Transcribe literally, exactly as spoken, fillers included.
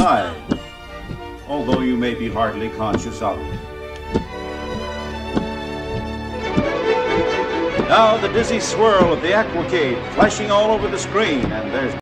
alive, although you may be hardly conscious of it. Now the dizzy swirl of the aquacade flashing all over the screen, and there's